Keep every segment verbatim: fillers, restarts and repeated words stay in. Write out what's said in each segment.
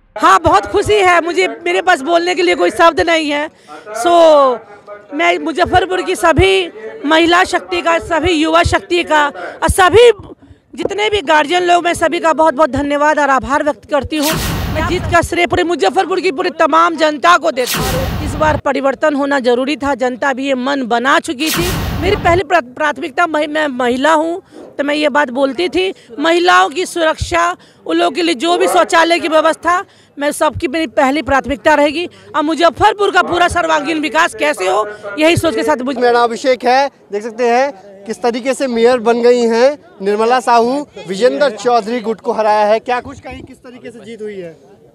हाँ, बहुत खुशी है मुझे, मेरे पास बोलने के लिए कोई शब्द नहीं है। सो मैं मुजफ्फरपुर की सभी महिला शक्ति का, सभी युवा शक्ति का और सभी जितने भी गार्जियन लोग, मैं सभी का बहुत बहुत धन्यवाद और आभार व्यक्त करती हूँ। मैं जीत का श्रेय पूरे मुजफ्फरपुर की पूरी तमाम जनता को देती हूँ। इस बार परिवर्तन होना जरूरी था, जनता भी ये मन बना चुकी थी। मेरी पहली प्राथमिकता, मैं महिला हूँ तो मैं ये बात बोलती थी, महिलाओं की सुरक्षा, उन लोगों के लिए जो भी शौचालय की व्यवस्था, मैं सबकी मेरी पहली प्राथमिकता रहेगी। और मुजफ्फरपुर का पूरा सर्वांगीण विकास कैसे हो, यही सोच के साथ। मेरा नाम अभिषेक है। देख सकते हैं किस तरीके से मेयर बन गई हैं निर्मला साहू। विजेंद्र चौधरी गुट को हराया है। क्या कुछ कहीं किस तरीके से जीत हुई है?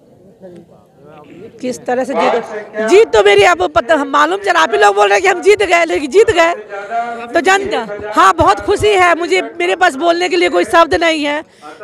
किस तरह से जीत जीत तो मेरी आपको पता, मालूम चला, आप ही लोग बोल रहे हैं कि हम जीत गए, लेकिन जीत गए तो जनता। हाँ, बहुत खुशी है मुझे, मेरे पास बोलने के लिए कोई शब्द नहीं है।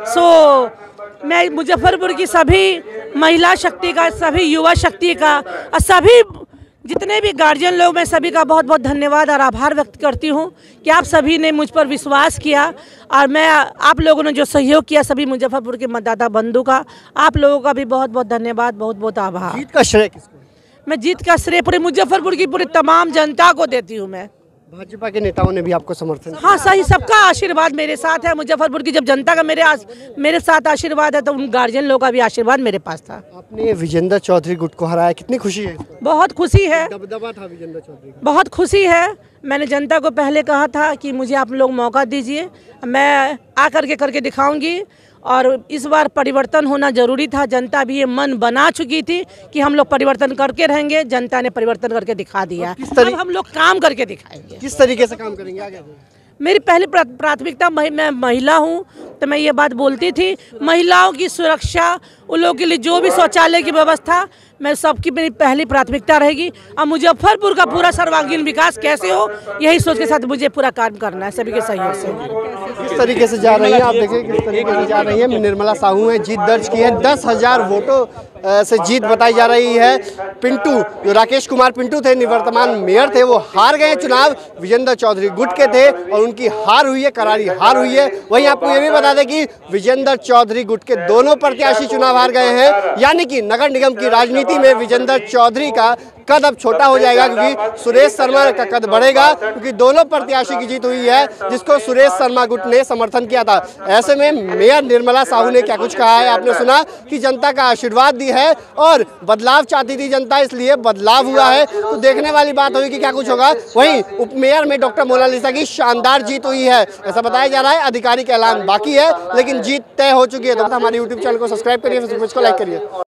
सो मैं मुजफ्फरपुर की सभी महिला शक्ति का, सभी युवा शक्ति का और सभी जितने भी गार्जियन लोग, मैं सभी का बहुत बहुत धन्यवाद और आभार व्यक्त करती हूँ कि आप सभी ने मुझ पर विश्वास किया और मैं आप लोगों ने जो सहयोग किया, सभी मुजफ्फरपुर के मतदाता बंधु का, आप लोगों का भी बहुत बहुत धन्यवाद, बहुत बहुत आभार। जीत का श्रेय किसको? मैं जीत का श्रेय पूरे मुजफ्फरपुर की पूरी तमाम जनता को देती हूँ। मैं भाजपा के नेताओं ने भी आपको समर्थन? हाँ, सही, सबका आशीर्वाद मेरे साथ है। मुजफ्फरपुर की जब जनता का मेरे आस, मेरे साथ आशीर्वाद है तो उन गार्जियन लोगों का भी आशीर्वाद मेरे पास था। आपने विजेंद्र चौधरी गुट को हराया, कितनी खुशी है? बहुत खुशी है, दबदबा था विजेंद्र चौधरी, बहुत खुशी है। मैंने जनता को पहले कहा था कि मुझे आप लोग मौका दीजिए, मैं आकर के करके दिखाऊंगी और इस बार परिवर्तन होना जरूरी था। जनता भी ये मन बना चुकी थी कि हम लोग परिवर्तन करके रहेंगे। जनता ने परिवर्तन करके दिखा दिया, अब हम लोग काम करके दिखाएंगे। किस तरीके से काम करेंगे आगे? मेरी पहली प्राथमिकता, मैं महिला हूँ तो मैं ये बात बोलती थी, महिलाओं की सुरक्षा, उन लोगों के लिए जो भी शौचालय की व्यवस्था, मैं सबकी मेरी पहली प्राथमिकता रहेगी। और मुजफ्फरपुर का पूरा सर्वांगीण विकास कैसे हो, यही सोच के साथ मुझे पूरा काम करना है, सभी के सहयोग से। किस तरीके से जा रही है आप देखिए, किस तरीके से जा रही है निर्मला साहू ने जीत दर्ज की है। दस हजार वोटों से जीत बताई जा रही है। पिंटू, जो राकेश कुमार पिंटू थे, निवर्तमान मेयर थे, वो हार गए चुनाव, विजेंद्र चौधरी गुट के थे और उनकी हार हुई है, करारी हार हुई है। वहीं आपको ये भी बता दें कि विजेंद्र चौधरी गुट के दोनों प्रत्याशी चुनाव हार गए हैं, यानी कि नगर निगम की राजनीति में विजेंद्र चौधरी का कद अब छोटा हो जाएगा, क्योंकि सुरेश शर्मा का कद बढ़ेगा, क्योंकि दोनों प्रत्याशी की जीत हुई है जिसको सुरेश शर्मा गुट ने समर्थन किया था। ऐसे में मेयर निर्मला साहू ने क्या कुछ कहा है, आपने सुना कि जनता का आशीर्वाद दी है और बदलाव चाहती थी जनता, इसलिए बदलाव हुआ है। तो देखने वाली बात होगी कि क्या कुछ होगा। वहीं उप मेयर में डॉक्टर मोनालिसा की शानदार जीत हुई है, ऐसा बताया जा रहा है। आधिकारिक ऐलान बाकी है, लेकिन जीत तय हो चुकी है। तो हमारे यूट्यूब चैनल को सब्सक्राइब करिए, फेसबुक को लाइक करिए।